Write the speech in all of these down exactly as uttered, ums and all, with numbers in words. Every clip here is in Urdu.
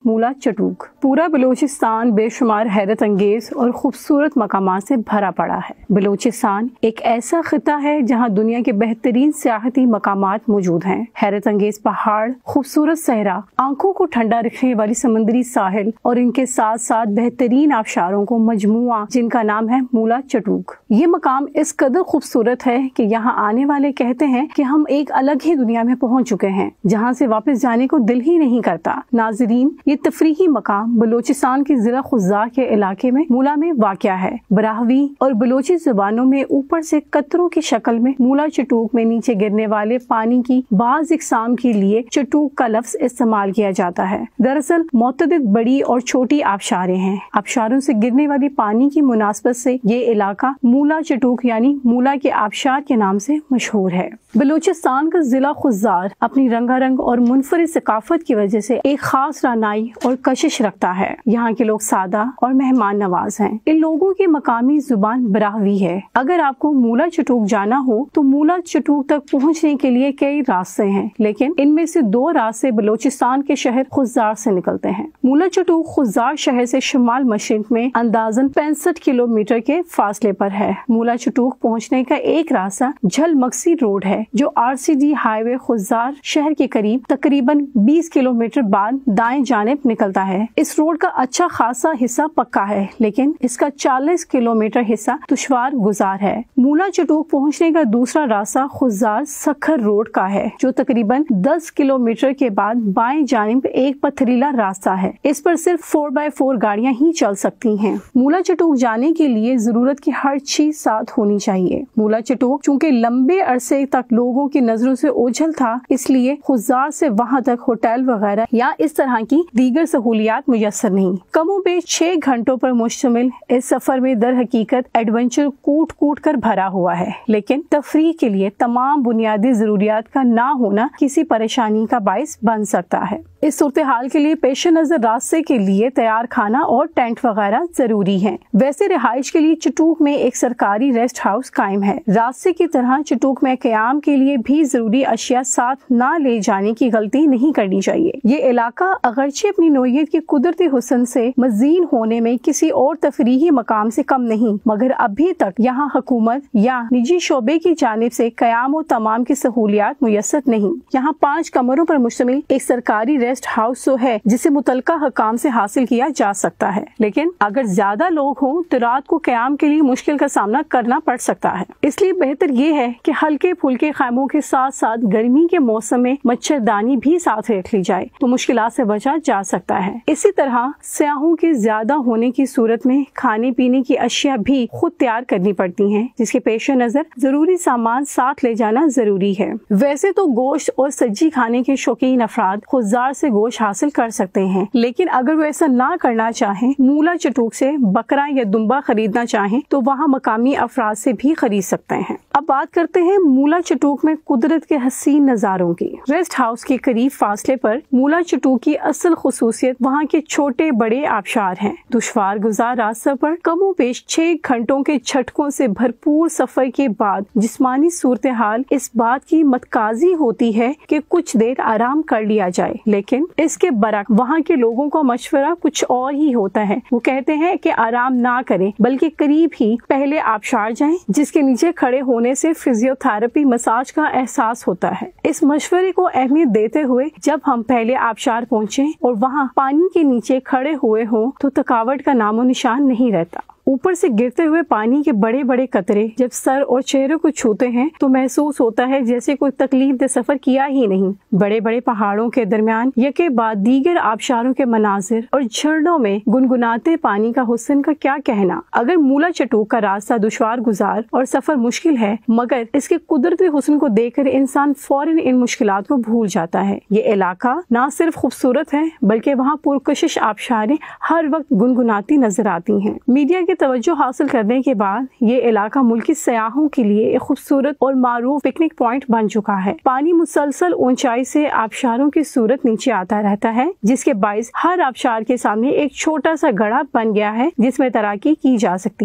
مولا چٹوک۔ پورا بلوچستان بے شمار حیرت انگیز اور خوبصورت مقامات سے بھرا پڑا ہے۔ بلوچستان ایک ایسا خطہ ہے جہاں دنیا کے بہترین سیاحتی مقامات موجود ہیں۔ حیرت انگیز پہاڑ، خوبصورت صحرا، آنکھوں کو ٹھنڈا رکھنے والی سمندری ساحل اور ان کے ساتھ ساتھ بہترین آبشاروں کو مجموعہ جن کا نام ہے مولا چٹوک۔ یہ مقام اس قدر خوبصورت ہے کہ یہاں آنے والے کہتے ہیں کہ ہم ایک الگ ہی دنیا میں پہنچ چکے ہیں جہاں سے واپس جانے کو دل ہی نہیں کرتا۔ ناظرین، یہ تفریحی مقام بلوچستان کے ضلع خضار کے علاقے میں مولا میں واقع ہے۔ براہوی اور بلوچی زبانوں میں اوپر سے قطروں کی شکل میں مولا چٹوک میں نیچے گرنے والے پانی کی بعض اقسام کے لیے چٹوک کا لفظ استعمال کیا جاتا ہے۔ دراصل متعدد بڑی اور چھوٹی آبشاریں ہیں۔ آبشاروں سے گرنے والی پانی کی مناسبت سے یہ علاقہ مولا چٹوک یعنی مولا کے آبشار کے نام سے مشہور ہے۔ بلوچستان کا ضلع خضار اپنی رنگا رنگ اور منفرد ثقافت کی وجہ سے ایک خاص رعنائی اور کشش رکھتا ہے۔ یہاں کے لوگ سادہ اور مہمان نواز ہیں۔ ان لوگوں کی مقامی زبان براہوی ہے۔ اگر آپ کو مولا چٹوک جانا ہو تو مولا چٹوک تک پہنچنے کے لیے کئی راستے ہیں، لیکن ان میں سے دو راستے بلوچستان کے شہر خضار سے نکلتے ہیں۔ مولا چٹوک خضار شہر سے شمال مشرق میں اندازاً پینسٹھ کلو میٹر کے فاصلے پر ہے۔ مولا چٹوک پہنچنے کا ایک راستہ جھل مکسی روڈ ہے جو R C D highway Khuzdar شہر کے قریب تقریباً بیس کلو میٹر بعد دائیں جانب نکلتا ہے۔ اس روڈ کا اچھا خاصا حصہ پکا ہے لیکن اس کا چالیس کلو میٹر حصہ دشوار گزار ہے۔ مولا چٹوک پہنچنے کا دوسرا راستہ خضار سکھر روڈ کا ہے جو تقریباً دس کلو میٹر کے بعد بائیں جانب ایک پتھریلا راستہ ہے۔ اس پر صرف فور بائی فور گاڑیاں ہی چل سکتی ہیں۔ مولا چٹوک جانے کے لیے ضرورت کی ہر چیز ساتھ ہونی چاہیے۔ مولا چٹوک چونکہ لمبے عرصے تک لوگوں کی نظروں سے اوجھل تھا، اس لیے خضار سے وہاں تک ہوٹل وغیرہ یا اس طرح کی دیگر سہولیات میسر نہیں۔ کم و بیش چھ گھنٹوں پر مشتمل اس سفر میں در حقیقت ایڈونچر کوٹ کوٹ کر بھرا ہوا ہے، لیکن تفریح کے لیے تمام بنیادی ضروریات کا نہ ہونا کسی پریشانی کا باعث بن سکتا ہے۔ اس صورتحال کے لیے پیش نظر راستے کے لیے تیار کھانا اور ٹینٹ وغیرہ ضروری ہیں۔ ویسے رہائش کے لیے چٹوک میں ایک سرکاری ریسٹ ہاؤس قائم ہے۔ راستے کی طرح چٹوک میں قیام کے لیے بھی ضروری اشیاء ساتھ نہ لے جانے کی غلطی نہیں کرنی چاہیے۔ یہ علاقہ اگرچہ اپنی نوعیت کے قدرتی حسن سے مزین ہونے میں کسی اور تفریحی مقام سے کم نہیں، مگر ابھی تک یہاں حکومت یا نجی شعبے کی جانب سے قیام و تمام کی سہولیات میسر نہیں۔ یہاں پانچ کمروں پر مشتمل ایک سرکاری ریسٹ ہاؤس تو ہے جسے متعلقہ حکام سے حاصل کیا جا سکتا ہے، لیکن اگر زیادہ لوگ ہوں تو رات کو قیام کے لیے مشکل کا سامنا کرنا پڑ سکتا ہے۔ اس لیے بہتر یہ ہے کہ ہلکے پھلکے خیموں کے ساتھ ساتھ گرمی کے موسم میں مچھردانی بھی ساتھ رکھ لی جائے تو مشکلات سے بچا جا سکتا ہے۔ اسی طرح سیاحوں کے زیادہ ہونے کی صورت میں کھانے پینے کی اشیاء بھی خود تیار کرنی پڑتی ہیں، جس کے پیش نظر ضروری سامان ساتھ لے جانا ضروری ہے۔ ویسے تو گوشت اور سبزی کھانے کے شوقین افراد خضار سے گوشت حاصل کر سکتے ہیں، لیکن اگر وہ ایسا نہ کرنا چاہیں، مولا چٹوک سے بکرا یا دمبا خریدنا چاہیں تو وہاں مقامی افراد سے بھی خرید سکتے ہیں۔ اب بات کرتے ہیں مولا چٹوک میں قدرت کے حسین نظاروں کی۔ ریسٹ ہاؤس کے قریب فاصلے پر مولا چٹوک کی اصل خصوصیت وہاں کے چھوٹے بڑے آبشار ہیں۔ دشوار گزار راستہ پر کم و بیش چھ گھنٹوں کے جھٹکوں سے بھرپور سفر کے بعد جسمانی صورتحال اس بات کی متقاضی ہوتی ہے کہ کچھ دیر آرام کر لیا جائے، لیکن اس کے برعکس وہاں کے لوگوں کا مشورہ کچھ اور ہی ہوتا ہے۔ وہ کہتے ہیں کہ آرام نہ کریں بلکہ قریب ہی پہلے آبشار جائیں جس کے نیچے کھڑے ہونے سے فزیو تھراپی مساج کا احساس ہوتا ہے۔ اس مشورے کو اہمیت دیتے ہوئے جب ہم پہلے آبشار پہنچے اور وہاں پانی کے نیچے کھڑے ہوئے ہوں تو تھکاوٹ کا نام و نشان نہیں رہتا۔ اوپر سے گرتے ہوئے پانی کے بڑے بڑے قطرے جب سر اور چہرے کو چھوتے ہیں تو محسوس ہوتا ہے جیسے کوئی تکلیف دہ سفر کیا ہی نہیں۔ بڑے بڑے پہاڑوں کے درمیان یکے بعد دیگر آبشاروں کے مناظر اور جھرنوں میں گنگناتے پانی کا حسن کا کیا کہنا۔ اگر مولا چٹوک کا راستہ دشوار گزار اور سفر مشکل ہے، مگر اس کے قدرتی حسن کو دیکھ کر انسان فوراً ان مشکلات کو بھول جاتا ہے۔ یہ علاقہ نہ صرف خوبصورت ہے بلکہ وہاں پرکشش آبشاریں ہر وقت گنگناتی نظر آتی ہیں۔ میڈیا کے توجہ حاصل کرنے کے بعد یہ علاقہ ملکی سیاحوں کے لیے ایک خوبصورت اور معروف پکنک پوائنٹ بن چکا ہے۔ پانی مسلسل اونچائی سے آبشاروں کی صورت نیچے آتا رہتا ہے، جس کے باعث ہر آبشار کے سامنے ایک چھوٹا سا گڑھا بن گیا ہے جس میں تیراکی کی جا سکتی ہے۔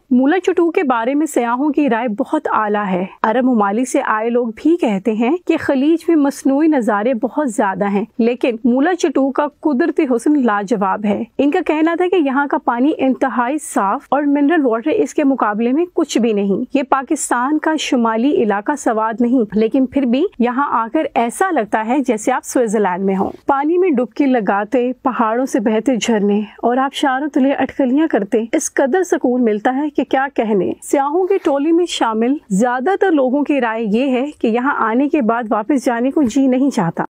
مولا چٹو کے بارے میں سیاحوں کی رائے بہت اعلیٰ ہے۔ عرب ممالک سے آئے لوگ بھی کہتے ہیں کہ خلیج میں مصنوعی نظارے بہت زیادہ ہیں، لیکن مولا چٹو کا قدرتی حسن لاجواب ہے۔ ان کا کہنا تھا کہ یہاں کا پانی انتہائی صاف اور منرل واٹر اس کے مقابلے میں کچھ بھی نہیں۔ یہ پاکستان کا شمالی علاقہ سواد نہیں، لیکن پھر بھی یہاں آ کر ایسا لگتا ہے جیسے آپ سوئٹزرلینڈ میں ہوں۔ پانی میں ڈبکی لگاتے، پہاڑوں سے بہتے جھرنے اور آبشاروں تلے اٹکلیاں کرتے اس قدر سکون ملتا ہے کہ کیا کہنے۔ سیاحوں کی ٹولی میں شامل زیادہ تر لوگوں کی رائے یہ ہے کہ یہاں آنے کے بعد واپس جانے کو جی نہیں چاہتا۔